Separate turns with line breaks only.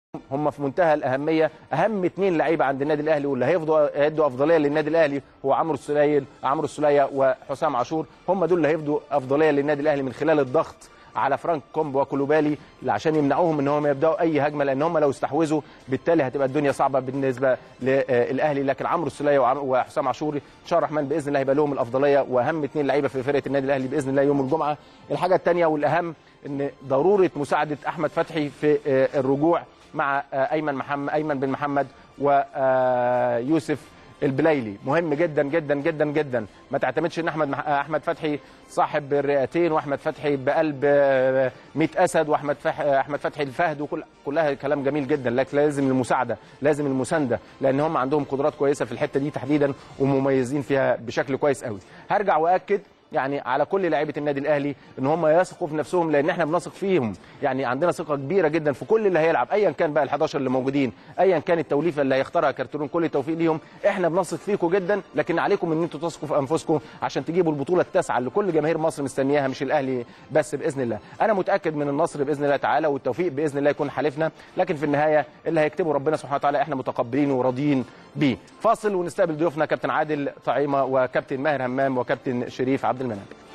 هم في منتهى الاهميه، اهم اثنين لعيبه عند النادي الاهلي واللي هيدوا افضليه للنادي الاهلي هو عمرو السوليه وحسام عاشور. هم دول اللي هيفضوا افضليه للنادي الاهلي من خلال الضغط على فرانك كومب وكولوبالي عشان يمنعوهم ان هم يبداوا اي هجمه، لان هم لو استحوذوا بالتالي هتبقى الدنيا صعبه بالنسبه للاهلي. لكن عمرو السوليه وحسام عاشور ان شاء الله الرحمن باذن الله هيبقى لهم الافضليه، واهم اثنين لعيبه في فرقه النادي الاهلي باذن الله يوم الجمعه. الحاجه الثانيه والاهم ان ضروره مساعده احمد فتحي في الرجوع مع ايمن بن محمد ويوسف البلايلي. مهم جدا جدا جدا جدا، ما تعتمدش ان احمد فتحي صاحب الرئتين، واحمد فتحي بقلب 100 اسد، واحمد فتحي الفهد، كلها كلام جميل جدا، لكن لازم المساعده، لازم المسانده، لان هم عندهم قدرات كويسه في الحته دي تحديدا ومميزين فيها بشكل كويس قوي. هرجع واكد يعني على كل لاعيبه النادي الاهلي ان هم يثقوا في نفسهم، لان احنا بنثق فيهم، يعني عندنا ثقه كبيره جدا في كل اللي هيلعب، ايا كان بقى ال11 اللي موجودين، ايا كان التوليفه اللي هيختارها كارتيرون، كل التوفيق ليهم. احنا بنثق فيكم جدا، لكن عليكم ان انتم تثقوا في انفسكم عشان تجيبوا البطوله التاسعه اللي كل جماهير مصر مستنياها، مش الاهلي بس باذن الله. انا متاكد من النصر باذن الله تعالى، والتوفيق باذن الله يكون حليفنا، لكن في النهايه اللي هيكتبه ربنا سبحانه وتعالى احنا متقبلين وراضيين بيه. فاصل ونستقبل ضيوفنا كابتن عادل طعيمه وكابتن ماهر همام وكابتن شريف عبد المنعم.